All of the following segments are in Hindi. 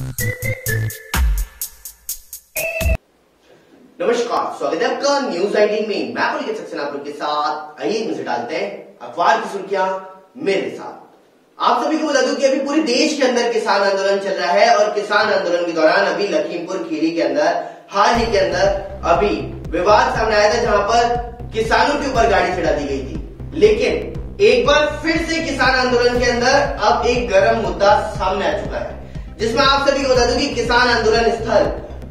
नमस्कार, स्वागत है आपका न्यूज 19 में। मैं पुलिस सेक्शन आप लोग के साथ। आइए नजर डालते हैं अखबार की सुर्खियां मेरे साथ। आप सभी को बता दूं कि अभी पूरे देश के अंदर किसान आंदोलन चल रहा है और किसान आंदोलन के दौरान अभी लखीमपुर खीरी के अंदर हाल ही के अंदर अभी विवाद सामने आया था, जहां पर किसानों के ऊपर गाड़ी चढ़ा दी गई थी। लेकिन एक बार फिर से किसान आंदोलन के अंदर अब एक गर्म मुद्दा सामने आ चुका है, जिसमें आप सभी को बता दूं कि किसान आंदोलन स्थल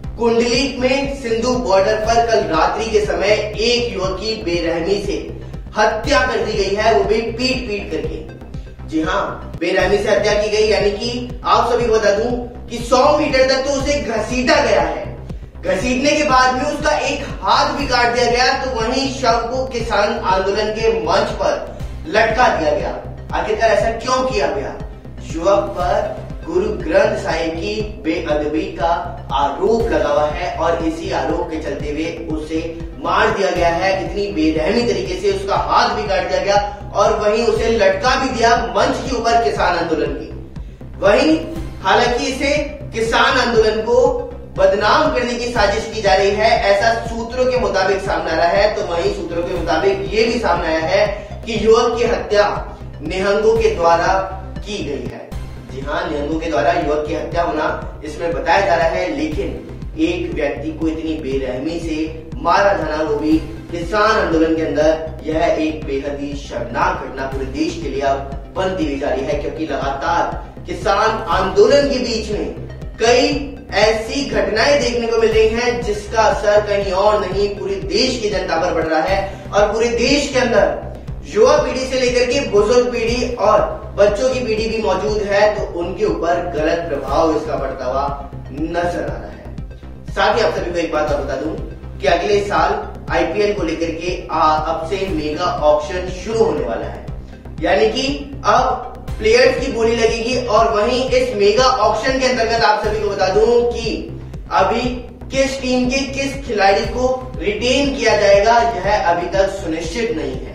कुंडली में सिंधु बॉर्डर पर कल रात्रि के समय एक युवक की बेरहमी से हत्या कर दी गई है, वो भी पीट करके। जी हाँ, बेरहमी से हत्या की गई, यानी कि आप सभी को बता दूं कि 100 मीटर तक तो उसे घसीटा गया है। घसीटने के बाद में उसका एक हाथ भी काट दिया गया, तो वहीं शव को किसान आंदोलन के मंच पर लटका दिया गया। आखिरकार ऐसा क्यों किया गया? युवक पर गुरु ग्रंथ साहिब की बेअदबी का आरोप लगा हुआ है और इसी आरोप के चलते हुए उसे मार दिया गया है। इतनी बेरहमी तरीके से उसका हाथ भी काट दिया गया और वहीं उसे लटका भी दिया मंच के ऊपर किसान आंदोलन की। वहीं हालांकि इसे किसान आंदोलन को बदनाम करने की साजिश की जा रही है, ऐसा सूत्रों के मुताबिक सामने आ रहा है। तो वहीं सूत्रों के मुताबिक ये भी सामने आया है कि युवक की हत्या निहंगों के द्वारा की गई है। जी हाँ, निहंगों के द्वारा युवक की हत्या होना इसमें बताया जा रहा है। लेकिन एक व्यक्ति को इतनी बेरहमी से मारा जाना, वो भी किसान आंदोलन के अंदर, यह एक बेहद ही शर्मनाक घटना पूरे देश के लिए अब बनती हुई जा रही है। क्योंकि लगातार किसान आंदोलन के बीच में कई ऐसी घटनाएं देखने को मिल रही हैं जिसका असर कहीं और नहीं पूरे देश की जनता पर पड़ रहा है। और पूरे देश के अंदर युवा पीढ़ी से लेकर के बुजुर्ग पीढ़ी और बच्चों की पीढ़ी भी मौजूद है, तो उनके ऊपर गलत प्रभाव इसका पड़ता हुआ नजर आ रहा है। साथ ही आप सभी को एक बात और बता दूं कि अगले साल आईपीएल को लेकर के अब से मेगा ऑक्शन शुरू होने वाला है, यानी कि अब प्लेयर्स की बोली लगेगी। और वहीं इस मेगा ऑक्शन के अंतर्गत आप सभी को बता दूं कि अभी किस टीम के किस खिलाड़ी को रिटेन किया जाएगा, यह अभी तक सुनिश्चित नहीं है।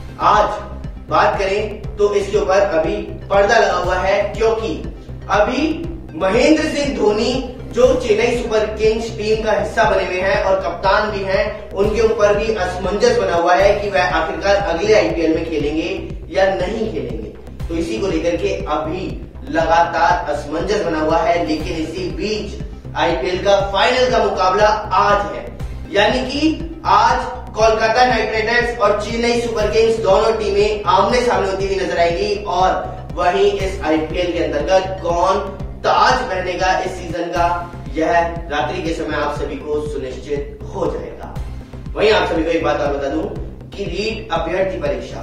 आज बात करें तो इसके ऊपर अभी पर्दा लगा हुआ है, क्योंकि अभी महेंद्र सिंह धोनी जो चेन्नई सुपर किंग्स टीम का हिस्सा बने हुए हैं और कप्तान भी हैं, उनके ऊपर भी असमंजस बना हुआ है कि वह आखिरकार अगले आईपीएल में खेलेंगे या नहीं खेलेंगे। तो इसी को लेकर के अभी लगातार असमंजस बना हुआ है। लेकिन इसी बीच आईपीएल का फाइनल का मुकाबला आज है, यानी कि आज कोलकाता नाइट राइडर्स और चेन्नई सुपर किंग्स दोनों टीमें आमने सामने होती हुई नजर आएंगी। और वहीं इस आईपीएल के अंतर्गत कौन ताज पहनेगा इस सीजन का, यह रात्रि के समय आप सभी को सुनिश्चित हो जाएगा। वहीं आप सभी को एक बात और बता दूं कि रीट अभ्यर्थी परीक्षा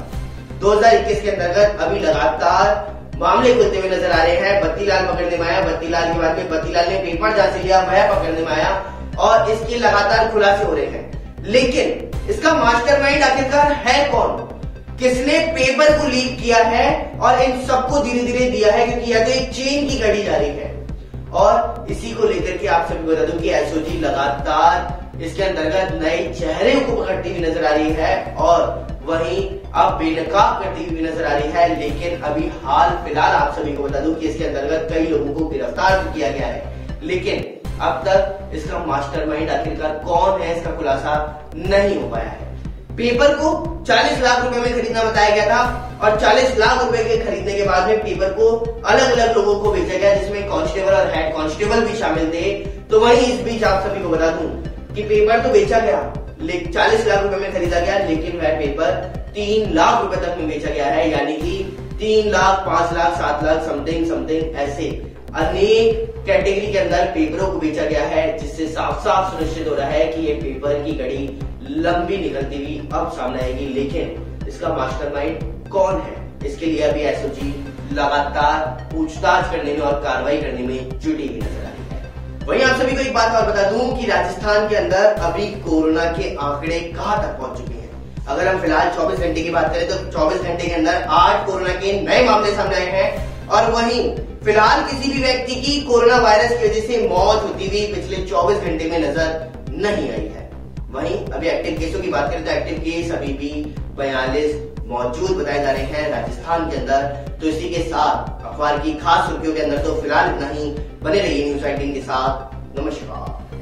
2021 के अंतर्गत अभी लगातार मामले खुलते हुए नजर आ रहे हैं। बत्तीलाल पकड़ने में आया, बत्तीलाल के बाद में बत्तीलाल ने पेपर जहां से लिया वह पकड़ने में आया और इसके लगातार खुलासे हो रहे हैं। लेकिन इसका मास्टरमाइंड आखिरकार है कौन? किसने पेपर को लीक किया है और इन सबको धीरे धीरे दिया है? क्योंकि यह तो एक चेन की घड़ी जा रही है। और इसी को लेकर के आप सभी बता दूं कि एसओजी लगातार इसके अंतर्गत नए चेहरे को पकड़ती हुई नजर आ रही है और वहीं अब बेनकाब करती हुई नजर आ रही है। लेकिन अभी हाल फिलहाल आप सभी को बता दूं कि इसके अंतर्गत कई लोगों को गिरफ्तार तो किया गया है, लेकिन अब तक इसका मास्टरमाइंड आखिरकार कौन है, इसका खुलासा नहीं हो पाया है। पेपर को 40 लाख रुपए में खरीदना बताया गया था और 40 लाख रुपए के खरीदने के बाद में पेपर को अलग अलग लोगों को बेचा गया, जिसमें कांस्टेबल और हेड कांस्टेबल भी शामिल थे। तो वहीं इस बीच आप सभी को बता दूं कि पेपर तो बेचा गया, 40 लाख रुपए में खरीदा गया, लेकिन वह पेपर 3 लाख रुपए तक में बेचा गया है। यानी कि 3 लाख, 5 लाख, 7 लाख समथिंग ऐसे अनेक कैटेगरी के अंदर पेपरों को बेचा गया है, जिससे साफ साफ सुनिश्चित हो रहा है कि ये पेपर की घड़ी लंबी निकलती हुई अब सामने आएगी। लेकिन इसका मास्टरमाइंड कौन है, इसके लिए अभी एसओजी लगातार पूछताछ करने में और कार्रवाई करने में जुटी हुई नजर आ रही है। वहीं आप सभी को एक बात और बता दूं कि राजस्थान के अंदर अभी कोरोना के आंकड़े कहां तक पहुंच चुके हैं। अगर हम फिलहाल 24 घंटे की बात करें तो 24 घंटे के अंदर 8 कोरोना के नए मामले सामने आए हैं। और वहीं फिलहाल किसी भी व्यक्ति की कोरोना वायरस की वजह से मौत होती हुई पिछले 24 घंटे में नजर नहीं आई है। वहीं अभी एक्टिव केसों की बात करें तो एक्टिव केस अभी भी 42 मौजूद बताए जा रहे हैं राजस्थान के अंदर। तो इसी के साथ अखबार की खास सुर्खियों के अंदर तो फिलहाल इतना ही। बने रहिए न्यूज़ 18 के साथ। नमस्कार।